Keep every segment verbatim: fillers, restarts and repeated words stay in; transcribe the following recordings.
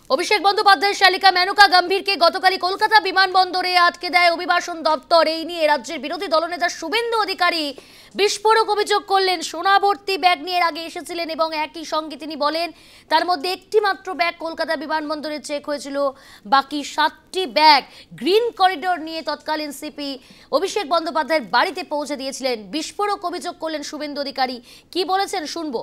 অভিষেক বন্দ্যোপাধ্যায়ের শালিকা মেনকা গম্ভীরকে গতকালই কলকাতা বিমানবন্দরে আটকে দেয় অভিবাসন দপ্তর। এই নিয়ে রাজ্যের বিরোধী দলনেতা শুভেন্দু অধিকারী বিস্ফোরক অভিযোগ করলেন। সোনাভর্তি ব্যাগ নিয়ে আগে এসেছিলেন এবং একই সঙ্গে তিনি বলেন তার মধ্যে একটি মাত্র ব্যাগ কলকাতা বিমানবন্দরে চেক হয়েছিল, বাকি সাতটি ব্যাগ গ্রিন করিডোর নিয়ে তৎকালীন সিপি অভিষেক বন্দ্যোপাধ্যায়ের বাড়িতে পৌঁছে দিয়েছিলেন। বিস্ফোরক অভিযোগ করলেন শুভেন্দু অধিকারী। কি বলেছেন শুনবো।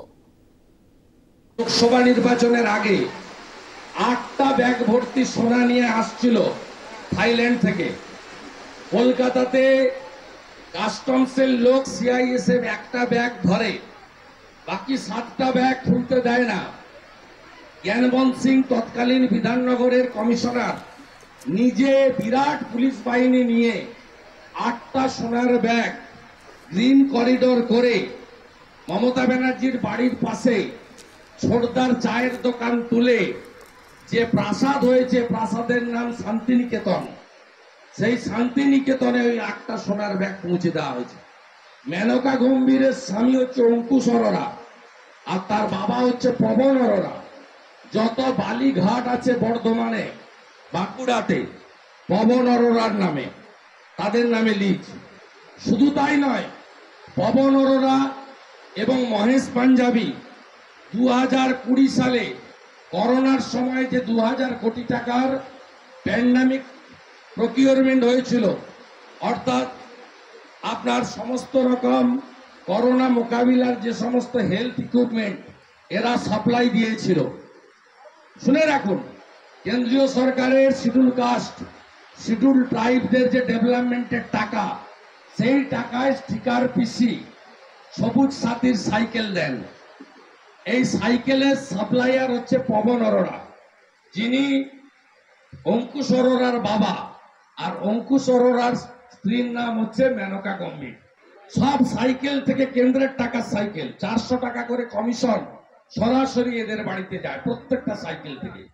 লোকসভা নির্বাচনের আগে আটটা ব্যাগ ভর্তি সোনা নিয়ে আসছিল থাইল্যান্ড থেকে। কলকাতাতে কাস্টমসের লোক সিআইএসএফ একটা ব্যাগ ধরে, বাকি সাতটা ব্যাগ খুলতে দেয় না। জ্ঞানবন্ত সিং তৎকালীন বিধাননগরের কমিশনার নিজে বিরাট পুলিশ বাহিনী নিয়ে আটটা সোনার ব্যাগ গ্রিন করিডোর করে মমতা ব্যানার্জির বাড়ির পাশে ছোটদার চায়ের দোকান তুলে যে প্রাসাদ হয়েছে, প্রাসাদের নাম শান্তিনিকেতন, সেই শান্তিনিকেতনে ওই আটটা সোনার ব্যাগ পৌঁছে দেওয়া হয়েছে। মেনকা গম্ভীরের স্বামী হচ্ছে অঙ্কুশ অরোরা আর তার বাবা হচ্ছে পবন অরোরা। যত বালিঘাট আছে বর্ধমানে, বাঁকুড়াতে পবন অরোরার নামে, তাদের নামে লিজ। শুধু তাই নয়, পবন অরোরা এবং মহেশ পাঞ্জাবি দু হাজার কুড়ি সালে করোনার সময় যে দু হাজার কোটি টাকার প্যান্ডামিক প্রকিউরমেন্ট হয়েছিল, অর্থাৎ আপনার সমস্ত রকম করোনা মোকাবিলার যে সমস্ত হেলথ ইকুইপমেন্ট এরা সাপ্লাই দিয়েছিল। শুনে রাখুন, কেন্দ্রীয় সরকারের শিডিউল কাস্ট শিডিউল ট্রাইবদের যে ডেভেলপমেন্টের টাকা, সেই টাকায় স্টিকার পিসি সবুজ সাথীর সাইকেল দেন। এই সাইকেলের সাপ্লাইয়ার হচ্ছে পবন অরোরা, যিনি অঙ্কুশ অরোরার বাবা, আর অঙ্কুশ অরোরার স্ত্রীর নাম হচ্ছে মেনকা গম্ভীর। সব সাইকেল থেকে কেন্দ্রের টাকার সাইকেল, চারশো টাকা করে কমিশন সরাসরি এদের বাড়িতে যায় প্রত্যেকটা সাইকেল থেকে।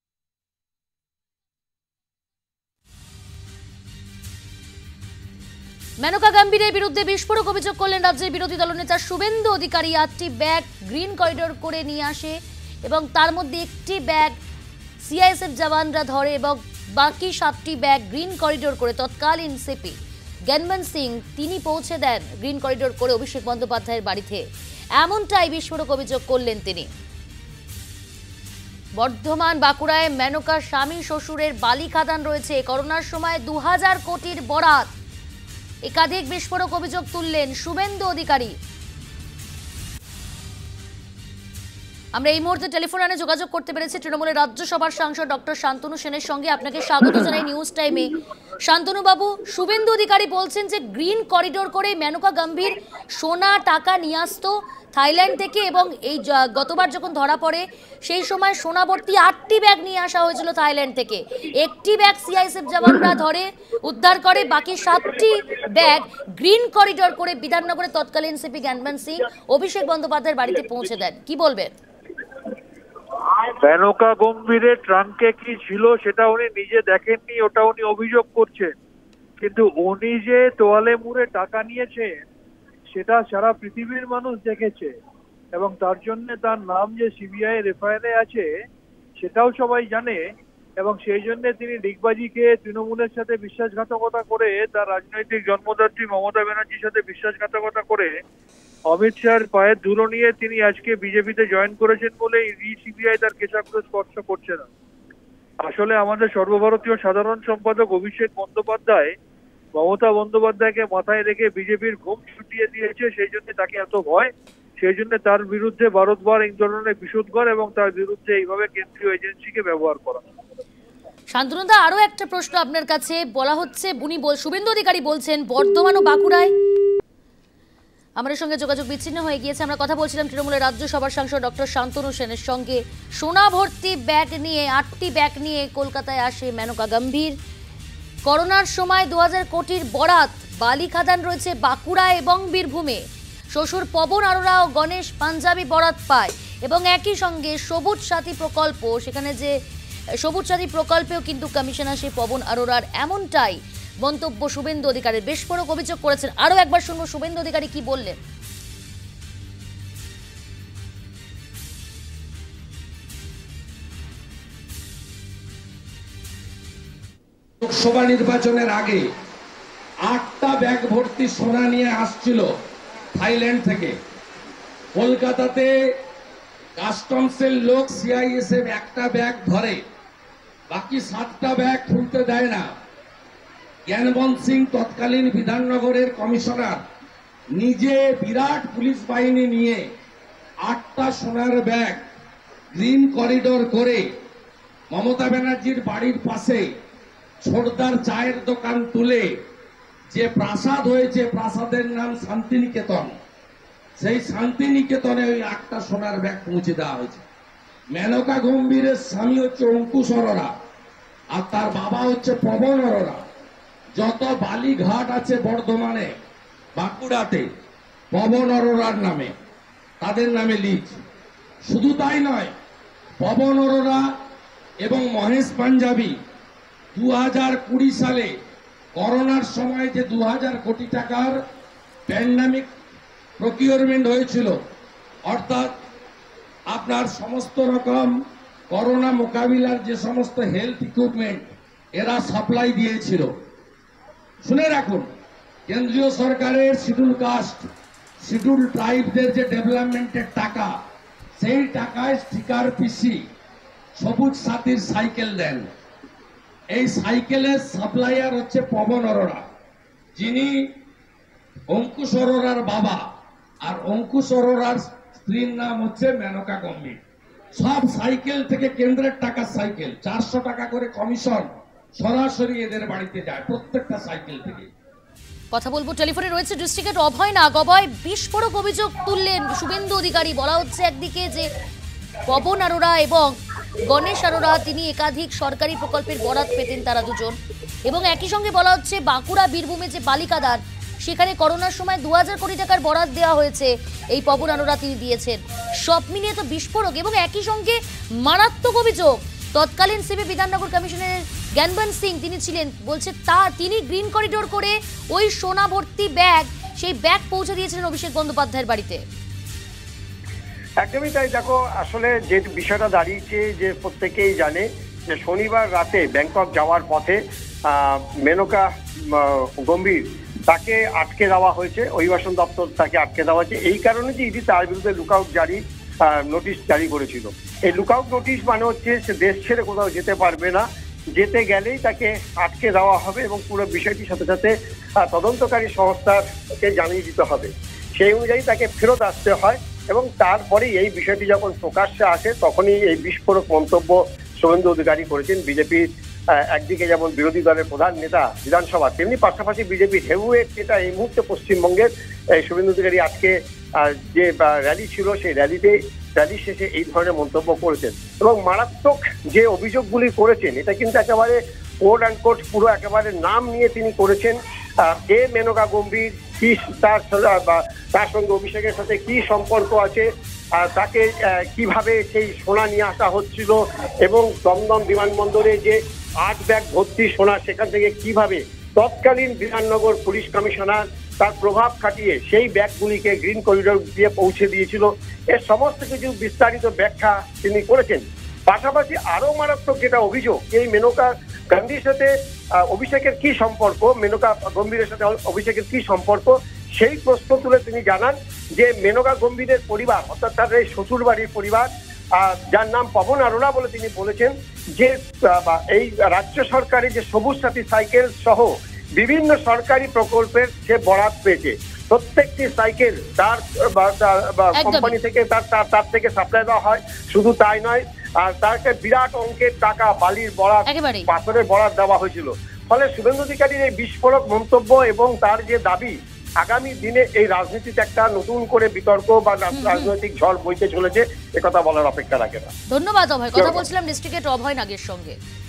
মেনকা গম্ভীরের বিরুদ্ধে বিস্ফোরক অভিযোগ করলেন রাজ্যের বিরোধী দলনেতা শুভেন্দু অধিকারী। আটটি ব্যাগ গ্রিন করিডোর করে নিয়ে আসে এবং তার মধ্যে একটি ব্যাগ সিআইএসএফ জওয়ানরা ধরে এবং বাকি সাতটি ব্যাগ গ্রিন করিডোর করে তৎকালীন সিপি জ্ঞানবন্ত সিং তিনি পৌঁছে দেন গ্রিন করিডোর করে অভিষেক বন্দ্যোপাধ্যায়ের বাড়িতে। এমনটাই বিস্ফোরক অভিযোগ করলেন তিনি। বর্ধমান বাঁকুড়ায় মেনকার স্বামী শ্বশুরের বালি খাদান রয়েছে, করোনার সময় দু হাজার কোটির বরাত। একাধিক বিস্ফোরক অভিযোগ তুললেন শুভেন্দু অধিকারী। আমরা এই মুহূর্তে টেলিফোন লাইনে যোগাযোগ করতে পেরেছি তৃণমূলের রাজ্যসভার সাংসদ ডক্টর শান্তনু সেনের সঙ্গে। আপনাকে স্বাগত জানাই নিউজ টাইমে। শান্তনু বাবু, শুভেন্দু অধিকারী বলছেন যে গ্রিন করিডোর করে মেনকা গম্ভীর সোনা টাকা নিয়ে আসতো থাইল্যান্ড থেকে এবং এই গতবার যখন ধরা পড়ে সেই সময় সোনাভর্তি আটটি ব্যাগ নিয়ে আসা হয়েছিল থাইল্যান্ড থেকে। একটি ব্যাগ সিআইএসএফ জওয়ানরা ধরে উদ্ধার করে, বাকি সাতটি ব্যাগ গ্রিন করিডোর করে বিধাননগরের তৎকালীন সিপি জ্ঞানবন্ত সিং অভিষেক বন্দ্যোপাধ্যায়ের বাড়িতে পৌঁছে দেন। কি বলবেন? মেনকা গম্ভীরের ট্রাঙ্কে কি ছিল সেটা উনি নিজে দেখেননি, ওটা উনি অভিযোগ করছেন। কিন্তু উনি যে তোয়ালে মুড়ে টাকা নিয়েছেন সেটা সারা পৃথিবীর মানুষ দেখেছে এবং তার জন্য তার নাম যে সিবিআই এফআইআরে আছে সেটাও সবাই জানে। এবং সেই জন্য তিনি ডিগবাজিকে তৃণমূলের সাথে বিশ্বাসঘাতকতা করে, তার রাজনৈতিক জন্মদাত্রী মমতা ব্যানার্জির সাথে বিশ্বাসঘাতকতা করে অমিত শাহের পায়ের ধুলো নিয়ে তিনি আজকে বিজেপিতে জয়েন করেছেন বলে সিবিআই তার কেশাগ্র স্পর্শ করছে না। আসলে আমাদের সর্বভারতীয় সাধারণ সম্পাদক অভিষেক বন্দ্যোপাধ্যায় মমতা বন্দ্যোপাধ্যায়কে মাথায় রেখে বিজেপির ঘুম ছুটিয়ে দিয়েছে, সেই জন্য তাকে এত ভয়। সেই জন্য তার বিরুদ্ধে ভারতবার এই ধরনের বিশুদ্ধগর এবং তার বিরুদ্ধে এইভাবে কেন্দ্রীয় এজেন্সিকে ব্যবহার করা। শান্তনুদা, আরো একটা প্রশ্ন আপনার কাছে। বলা হচ্ছে, উনি শুভেন্দু অধিকারী বলছেন বর্ধমান ও বাঁকুড়ায় আমাদের সঙ্গে যোগাযোগ বিচ্ছিন্ন হয়ে গিয়েছে। আমরা কথা বলছিলাম তৃণমূলের রাজ্যসভার সাংসদ ডক্টর শান্তনু সেনের সঙ্গে। সোনা ভর্তি ব্যাগ নিয়ে আটটি ব্যাগ নিয়ে কলকাতায় আসে মেনকা গম্ভীর। করোনার সময় দু হাজার কোটির বরাত, বালি খাদান রয়েছে বাঁকুড়া এবং বীরভূমে। শ্বশুর পবন অরোরা ও গণেশ পাঞ্জাবি বরাত পায় এবং একই সঙ্গে সবুজ সাথী প্রকল্প, সেখানে যে সবুজ সাথী প্রকল্পেও কিন্তু কমিশনার সেই পবন অরোরার। এমনটাই মন্তব্য শুভেন্দু অধিকারীর। বিস্ফোরক অভিযোগ করেছেন। আরো একবার শুনবো শুভেন্দু অধিকারী কি বললেন। লোকসভা নির্বাচনের আগে আটটা ব্যাগ ভর্তি সোনা নিয়ে আসছিল থাইল্যান্ড থেকে। কলকাতাতে কাস্টমসের লোক সিআইএসএফ একটা ব্যাগ ধরে, বাকি সাতটা ব্যাগ খুলতে দেয় না। জ্ঞানবন্ত সিং তৎকালীন বিধাননগরের কমিশনার নিজে বিরাট পুলিশ বাহিনী নিয়ে আটটা সোনার ব্যাগ গ্রিন করিডোর করে মমতা ব্যানার্জির বাড়ির পাশে ছোটদার চায়ের দোকান তুলে যে প্রাসাদ হয়েছে, প্রাসাদের নাম শান্তিনিকেতন, সেই শান্তিনিকেতনে ওই আটটা সোনার ব্যাগ পৌঁছে দেওয়া হয়েছে। মেনকা গম্ভীরের স্বামী হচ্ছে অঙ্কুশ অরোরা আর তার বাবা হচ্ছে পবন অরোরা। যত বালিঘাট আছে বর্ধমানে, বাঁকুড়াতে পবন অরোরার নামে, তাদের নামে লিজ। শুধু তাই নয়, পবন অরোরা এবং মহেশ পাঞ্জাবি দু হাজার কুড়ি সালে করোনার সময় যে দু হাজার কোটি টাকার প্যান্ডামিক প্রকিউরমেন্ট হয়েছিল, অর্থাৎ আপনার সমস্ত রকম করোনা মোকাবিলার যে সমস্ত হেলথ ইকুইপমেন্ট এরা সাপ্লাই দিয়েছিল। শুনে রাখুন, কেন্দ্রীয় সরকারের শিডিউল কাস্ট শিডিউল ট্রাইবদের যে ডেভেলপমেন্টের টাকা, সেই টাকায় স্টিকার পিসি সবুজ সাথীর সাইকেল দেন। এই সাইকেলের সাপ্লাইয়ার হচ্ছে পবন অরোরা, যিনি অঙ্কুশ অরোরার বাবা, আর অঙ্কুশ অরোরার স্ত্রীর নাম হচ্ছে মেনকা গম্ভীর। সব সাইকেল থেকে কেন্দ্রের টাকার সাইকেল, চারশো টাকা করে কমিশন সরাসরি এদের বাড়িতে যায় প্রত্যেকটা সাইকেল থেকে। কথা বলবো, টেলিফোনে রয়েছে ডিস্ট্রিক্টের অভয় নাগ। অভয়, বিস্ফোরক অভিযোগ তুললেন শুভেন্দু অধিকারী। বলা হচ্ছে একদিকে যে পবন অরোরা এবং গণেশ অরোরা তিনি একাধিক সরকারি প্রকল্পের বরাত পেতেন তারা দুজন, এবং একই সঙ্গে বলা হচ্ছে বাঁকুড়া বীরভূমে যে বালিকাদার সেখানে করোনার সময় দু হাজার কোটি টাকার বরাত দেওয়া হয়েছে, এই পবন অরোরা তিনি দিয়েছেন। সব মিলিয়ে তো বিস্ফোরক, এবং একই সঙ্গে মারাত্মক অভিযোগ তৎকালীন সিবি বিধাননগর কমিশনের জ্ঞানবন্ত সিং তিনি ছিলেন, বলছে তা তিনি গ্রিন করিডোর করে ওই সোনা ভর্তি ব্যাগ, সেই ব্যাগ পৌঁছে দিয়েছিলেন অভিষেক বন্দ্যোপাধ্যায়ের বাড়িতে। একদমই তাই। দেখো, আসলে যে বিষয়টা দাঁড়িয়েছে যে প্রত্যেকেই জানে যে শনিবার রাতে ব্যাংকক যাওয়ার পথে মেনকা গম্ভীর তাকে আটকে দেওয়া হয়েছে, অভিবাসন দপ্তর তাকে আটকে দেওয়া হয়েছে এই কারণে যে ইডি তার বিরুদ্ধে লুকআউট জারি নোটিশ জারি করেছিল। এই লুকআউট নোটিশ মানে হচ্ছে সে দেশ ছেড়ে কোথাও যেতে পারবে না, যেতে গেলেই তাকে আটকে দেওয়া হবে এবং পুরো বিষয়টির সাথে সাথে তদন্তকারী সংস্থাকে জানিয়ে দিতে হবে। সেই অনুযায়ী তাকে ফেরত আসতে হয় এবং তারপরেই এই বিষয়টি যখন প্রকাশ্যে আসে তখনই এই বিস্ফোরক মন্তব্য শুভেন্দু অধিকারী করেছেন। বিজেপির একদিকে যেমন বিরোধী দলের প্রধান নেতা বিধানসভা, তেমনি পাশাপাশি বিজেপির হেভিওয়েট নেতা এই মুহূর্তে পশ্চিমবঙ্গের শুভেন্দু অধিকারী আজকে যে র্যালি ছিল সেই র্যালিতে র্যালি শেষে এই ধরনের মন্তব্য করেছেন এবং মারাত্মক যে অভিযোগগুলি করেছেন এটা কিন্তু একেবারে কোট অ্যান্ড কোট পুরো একেবারে নাম নিয়ে তিনি করেছেন। কে মেনকা গম্ভীর, কি তার তার সঙ্গে অভিষেকের সাথে কি সম্পর্ক আছে, তাকে কিভাবে সেই সোনা নিয়ে আসা হচ্ছিল এবং দমদম বিমানবন্দরে যে আট ব্যাগ ভর্তি সোনা সেখান থেকে কিভাবে তৎকালীন বিধাননগর পুলিশ কমিশনার তার প্রভাব খাটিয়ে সেই ব্যাগগুলিকে গ্রিন করিডোর দিয়ে পৌঁছে দিয়েছিল, এর সমস্ত কিছু বিস্তারিত ব্যাখ্যা তিনি করেছেন। পাশাপাশি আরো মারাত্মক যেটা অভিযোগ, এই মেনকা গান্ধীর সাথে অভিষেকের কি সম্পর্ক, মেনকা গম্ভীরের সাথে অভিষেকের কি সম্পর্ক, সেই প্রশ্ন তুলে তিনি জানান যে মেনকা গম্ভীরের পরিবার অর্থাৎ তার এই শ্বশুর বাড়ির পরিবার, যার নাম পবন অরোরা বলে তিনি বলেছেন, যে এই রাজ্য সরকারের যে সবুজ সাথী সাইকেল সহ বিভিন্ন সরকারি প্রকল্পের সে বরাত পেয়েছে। প্রত্যেকটি সাইকেল তার কোম্পানি থেকে তার তার থেকে সাপ্লাই দেওয়া হয়। শুধু তাই নয়, আর তাকে বিরাট অঙ্কের টাকা বালির বরাত, পাথরের বরাত দেওয়া হয়েছিল। ফলে শুভেন্দু অধিকারীর এই বিস্ফোরক মন্তব্য এবং তার যে দাবি আগামী দিনে এই রাজনীতিতে একটা নতুন করে বিতর্ক বা রাজনৈতিক ঝড় বইতে চলেছে, একথা বলার অপেক্ষা রাখে না। ধন্যবাদ অভয়। কথা বলছিলাম ডিস্ট্রিক্টের অভয় নাগের সঙ্গে।